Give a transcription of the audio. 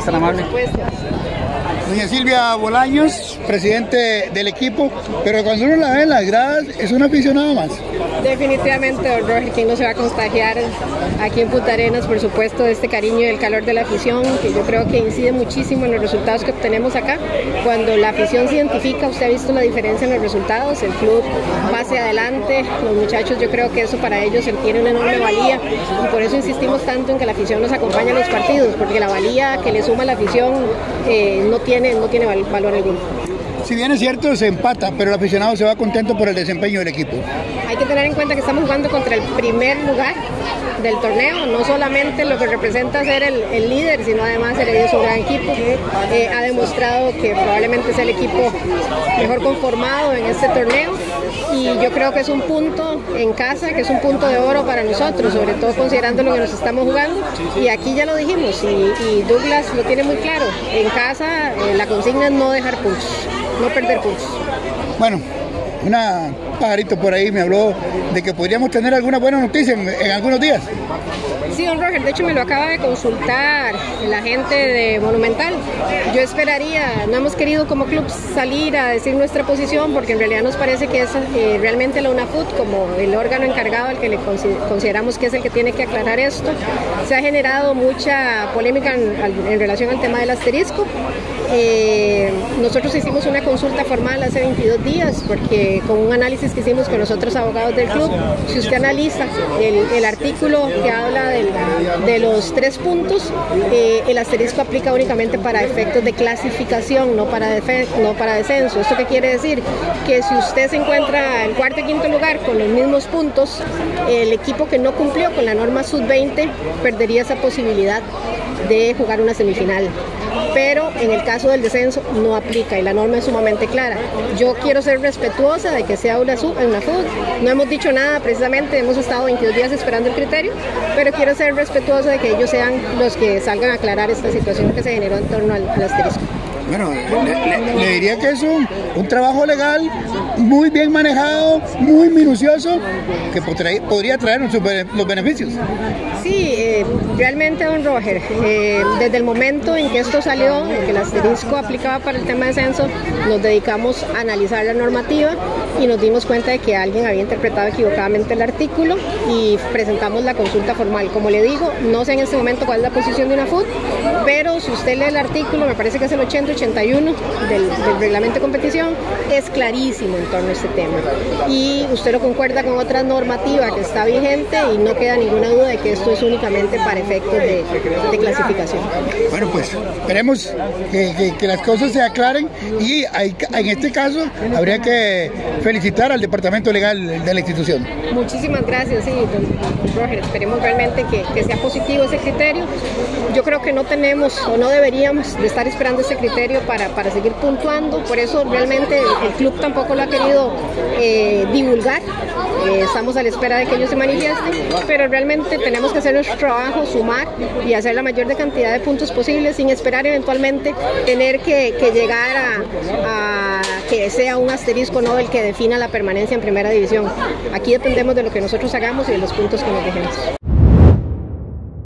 gracias, tan amable. Doña Silvia Bolaños, presidente del equipo, pero cuando uno la ve en las gradas es un aficionado más. Definitivamente, don Roger, ¿quién no se va a contagiar aquí en Punta Arenas, por supuesto, de este cariño y el calor de la afición, que yo creo que incide muchísimo en los resultados que obtenemos acá? Cuando la afición se identifica, usted ha visto la diferencia en los resultados, el club va hacia adelante, los muchachos, yo creo que eso para ellos tiene una enorme valía, y por eso insistimos tanto en que la afición nos acompañe en los partidos, porque la valía que le suma la afición no tiene valor alguno. Si bien es cierto, se empata, pero el aficionado se va contento por el desempeño del equipo. Hay que tener en cuenta que estamos jugando contra el primer lugar del torneo, no solamente lo que representa ser el líder, sino además el es un gran equipo. Ha demostrado que probablemente es el equipo mejor conformado en este torneo, y yo creo que es un punto en casa, que es un punto de oro para nosotros, sobre todo considerando lo que nos estamos jugando. Y aquí ya lo dijimos, y Douglas lo tiene muy claro, en casa la consigna es no dejar puntos, no perder puntos. Bueno, una pajarito por ahí me habló de que podríamos tener alguna buena noticia en algunos días. Sí, don Roger, de hecho me lo acaba de consultar la gente de Monumental. Yo esperaría, no hemos querido como club salir a decir nuestra posición, porque en realidad nos parece que es realmente la UNAFUT como el órgano encargado al que le consideramos que es el que tiene que aclarar esto. Se ha generado mucha polémica en relación al tema del asterisco. Nosotros hicimos una consulta formal hace 22 días, porque con un análisis que hicimos con los otros abogados del club, si usted analiza el artículo que habla de los 3 puntos, el asterisco aplica únicamente para efectos de clasificación, no para descenso. ¿Esto qué quiere decir? Que si usted se encuentra en cuarto y quinto lugar con los mismos puntos, el equipo que no cumplió con la norma sub-20 perdería esa posibilidad de jugar una semifinal. Pero en el caso del descenso no aplica, y la norma es sumamente clara. Yo quiero ser respetuosa de que sea UNAFUT, no hemos dicho nada precisamente, hemos estado 22 días esperando el criterio, pero quiero ser respetuosa de que ellos sean los que salgan a aclarar esta situación que se generó en torno al asterisco. Bueno, le diría que es un trabajo legal muy bien manejado, muy minucioso, que podría traernos los beneficios. Sí, realmente, don Roger, desde el momento en que esto salió, en que el asterisco aplicaba para el tema de descenso, nos dedicamos a analizar la normativa y nos dimos cuenta de que alguien había interpretado equivocadamente el artículo, y presentamos la consulta formal. Como le digo, no sé en este momento cuál es la posición de UNAFUT, pero si usted lee el artículo, me parece que es el 80-81 del reglamento de competición, es clarísimo en torno a este tema. Y usted lo concuerda con otra normativa que está vigente, y no queda ninguna duda de que esto es únicamente para efectos de clasificación. Bueno, pues esperemos que las cosas se aclaren, y en este caso habría que felicitar al departamento legal de la institución. Muchísimas gracias, sí, don Roger, esperemos realmente que sea positivo ese criterio. Yo creo que no tenemos o no deberíamos de estar esperando ese criterio para seguir puntuando, por eso realmente el club tampoco lo ha querido divulgar. Estamos a la espera de que ellos se manifiesten, pero realmente tenemos que hacer nuestro trabajo, sumar y hacer la mayor cantidad de puntos posibles, sin esperar eventualmente tener que llegar a que sea un asterisco no el que defina la permanencia en primera división. Aquí dependemos de lo que nosotros hagamos y de los puntos que nos dejemos.